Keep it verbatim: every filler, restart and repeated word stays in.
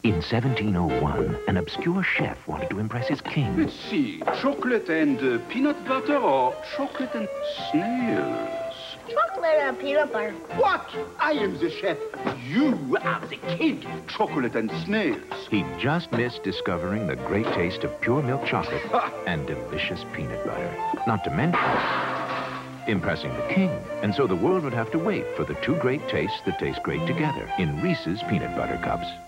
In seventeen oh one, an obscure chef wanted to impress his king. Let's see, chocolate and uh, peanut butter or chocolate and snails? Chocolate and peanut butter. What? I am the chef. You are the king. Chocolate and snails. He just missed discovering the great taste of pure milk chocolate and delicious peanut butter. Not to mention impressing the king. And so the world would have to wait for the two great tastes that taste great together in Reese's Peanut Butter Cups.